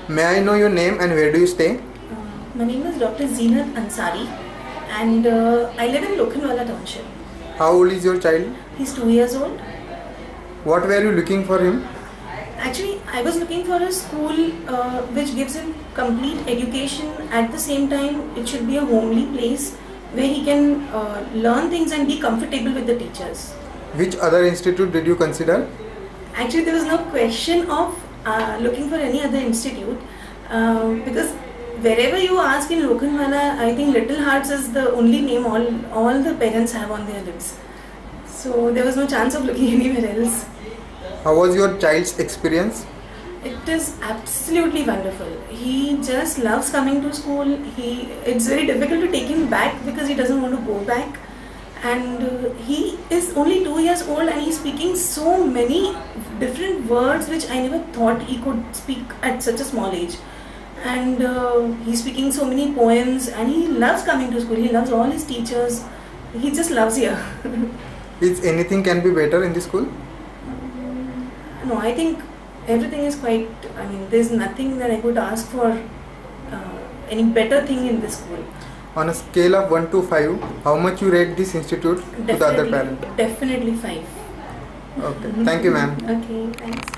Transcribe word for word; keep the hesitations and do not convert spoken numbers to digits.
May I know your name and where do you stay? Uh, my name is Doctor Zeenat Ansari, and uh, I live in Lokhandwala Township. How old is your child? He's two years old. What were you looking for him? Actually, I was looking for a school uh, which gives him complete education. At the same time, it should be a homely place where he can uh, learn things and be comfortable with the teachers. Which other institute did you consider? Actually, there was no question of uh, looking for any other institute uh, because wherever you ask in Lokhandwala, I think Little Hearts is the only name all, all the parents have on their lips. So there was no chance of looking anywhere else. How was your child's experience? It is absolutely wonderful. He just loves coming to school. He it's very difficult to take him back because he doesn't want to go back. And uh, he is only two years old and he's speaking so many different words which I never thought he could speak at such a small age. And uh, he's speaking so many poems and he loves coming to school. He loves all his teachers. He just loves here. Is anything can be better in the school? No, I think everything is quite, I mean, there's nothing that I could ask for uh, any better thing in this school. On a scale of one to five, how much you rate this institute Definitely, to the other parent? Definitely five. Okay, thank you ma'am. Okay, thanks.